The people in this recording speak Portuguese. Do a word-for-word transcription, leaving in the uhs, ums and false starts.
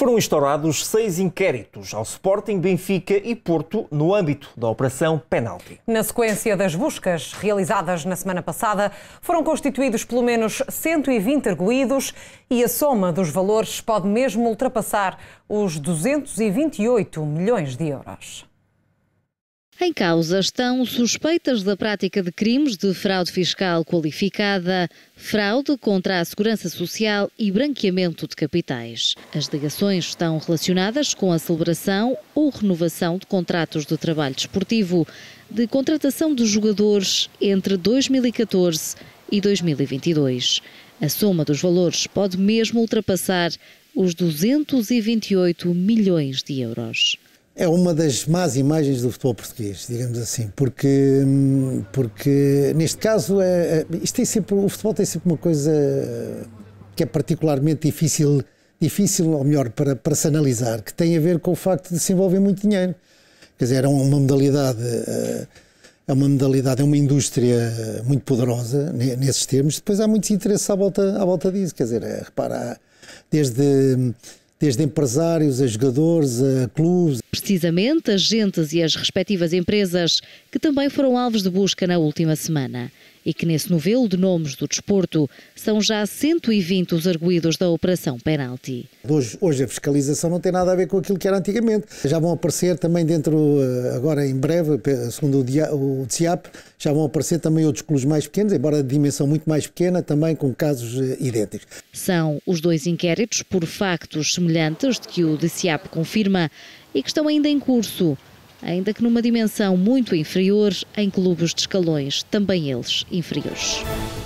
Foram instaurados seis inquéritos ao Sporting, Benfica e Porto no âmbito da Operação Penalti. Na sequência das buscas realizadas na semana passada, foram constituídos pelo menos cento e vinte arguídos e a soma dos valores pode mesmo ultrapassar os duzentos e vinte e oito milhões de euros. Em causa estão suspeitas da prática de crimes de fraude fiscal qualificada, fraude contra a segurança social e branqueamento de capitais. As alegações estão relacionadas com a celebração ou renovação de contratos de trabalho desportivo, de contratação de jogadores entre dois mil e catorze e dois mil e vinte e dois. A soma dos valores pode mesmo ultrapassar os duzentos e vinte e oito milhões de euros. É uma das más imagens do futebol português, digamos assim, porque, porque neste caso é, isto tem sempre, o futebol tem sempre uma coisa que é particularmente difícil, difícil ou melhor, para, para se analisar, que tem a ver com o facto de se envolver muito dinheiro. Quer dizer, é uma modalidade, é uma modalidade, é uma indústria muito poderosa nesses termos. Depois há muitos interesses à volta, à volta disso, quer dizer, repara, desde... desde empresários a jogadores, a clubes. Precisamente agentes e as respectivas empresas que também foram alvos de busca na última semana e que nesse novelo de nomes do desporto são já cento e vinte os arguídos da Operação Penalti. Hoje, hoje a fiscalização não tem nada a ver com aquilo que era antigamente. Já vão aparecer também dentro, agora em breve, segundo o D I A P, já vão aparecer também outros clubes mais pequenos, embora de dimensão muito mais pequena, também com casos idênticos. São os dois inquéritos por factos semelhantes de que o D I A P confirma e que estão ainda em curso, ainda que numa dimensão muito inferior em clubes de escalões, também eles inferiores.